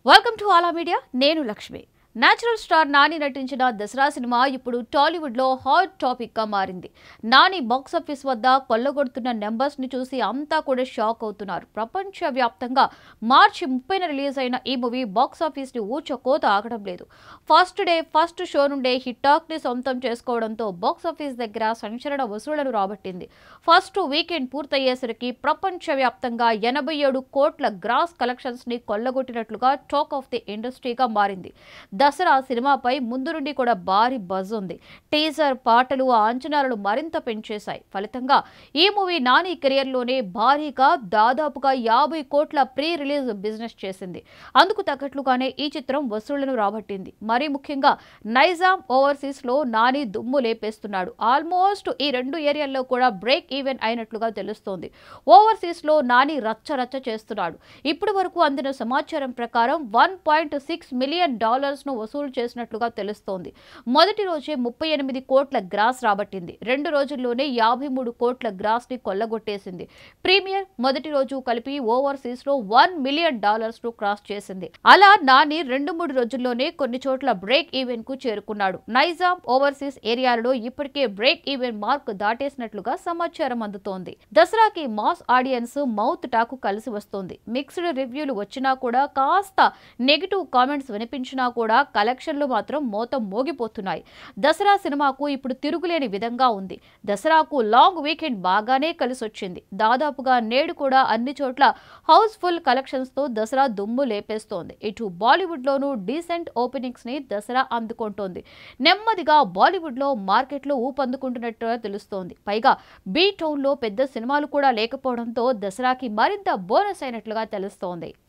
Welcome to ఆలా media. నేను Lakshmi. Natural star Nani నటించిన దసరా సినిమా ఇప్పుడు టాలీవుడ్ లో హాట్ టాపిక్ గా మారింది. నాని బాక్సాఫీస్ వద్ద కొల్లగొడుతున్న నెంబర్స్ ని చూసి అంతా కూడా షాక్ అవుతున్నారు. ప్రపంచ వ్యాప్తంగా మార్చి 30న రిలీజ్ అయిన ఈ మూవీ బాక్సాఫీస్ ని ఊచకోత ఆగడం లేదు. ఫస్ట్ డే ఫస్ట్ షో నుండే హిట్ టాక్ ని సొంతం చేసుకోవడంతో బాక్సాఫీస్ దగ్గర సంచలన వసూళ్లను రాబట్టింది. ఫస్ట్ వీకెండ్ పూర్తయ్యేసరికి ప్రపంచ వ్యాప్తంగా 87 కోట్ల గ్రాస్ కలెక్షన్స్ ని కొల్లగొట్టినట్లుగా టాక్ ఆఫ్ ది ఇండస్ట్రీగా మారింది. దసరా సినిమాపై ముందు నుండి కూడా భారీ బజ్ ఉంది. టీజర్, పాటలు ఆ అంచనాలను మరింత పెంచేశాయి. ఫలితంగా ఈ మూవీ నాని కెరియర్లోనే భారీగా దాదాపుగా 50 కోట్ల ప్రీ రిలీజ్ బిజినెస్ చేసింది. అందుకు తగ్గట్లుగానే ఈ చిత్రం వసూళ్లను రాబట్టింది. మరీ ముఖ్యంగా నైజాం ఓవర్సీస్ లో నాని దుమ్ము లేపేస్తున్నాడు. ఆల్మోస్ట్ ఈ రెండు ఏరియాల్లో కూడా బ్రేక్ ఈవెన్ అయినట్లుగా తెలుస్తోంది. ఓవర్సీస్ లో నాని రచ్చ చేస్తున్నాడు. ఇప్పటి వరకు అందిన సమాచారం ప్రకారం $1.6 మిలియన్ వసూలు చేసినట్లుగా తెలుస్తోంది. మొదటి రోజే 38 కోట్ల గ్రాస్ రాబట్టింది. 2 రోజుల్లోనే 53 కోట్ల గ్రాస్ ని కొల్లగొట్టేసింది. ప్రీమియర్ మొదటి రోజు కలిపి ఓవర్సీస్ లో $1 మిలియన్ ను క్రాస్ చేసింది. అలా నాని 2-3 రోజుల్లోనే కొన్ని చోట్ల బ్రేక్ ఈవెన్ కు చేరుకున్నాడు. నైజాం ఓవర్సీస్ ఏరియాలలో ఇప్పటికే బ్రేక్ ఈవెన్ మార్క్ దాటేసినట్లుగా సమాచారం అందుతోంది. దసరాకి మాస్ ఆడియన్స్ మౌత్ టాక్ కలిసి వస్తోంది. మిక్స్డ్ రివ్యూలు వచ్చినా కూడా, కాస్త నెగిటివ్ కామెంట్స్ వినిపించినా కూడా కలెక్షన్లు మాత్రం మోతం మోగిపోతున్నాయి. దసరా సినిమాకు ఇప్పుడు తిరుగులేని విధంగా ఉంది. దసరాకు లాంగ్ వీకెండ్ బాగానే కలిసొచ్చింది. దాదాపుగా నేడు కూడా అన్ని చోట్ల హౌస్ఫుల్ కలెక్షన్స్ తో దసరా దుమ్ము లేపేస్తోంది. ఇటు బాలీవుడ్ లోనూ డీసెంట్ ఓపెనింగ్స్ ని దసరా అందుకుంటోంది. నెమ్మదిగా బాలీవుడ్ లో మార్కెట్ లో ఊపందుకుంటున్నట్టుగా తెలుస్తోంది. పైగా బీ టౌన్ లో పెద్ద సినిమాలు కూడా లేకపోవడంతో దసరాకి మరింత బోనస్ అయినట్లుగా తెలుస్తోంది.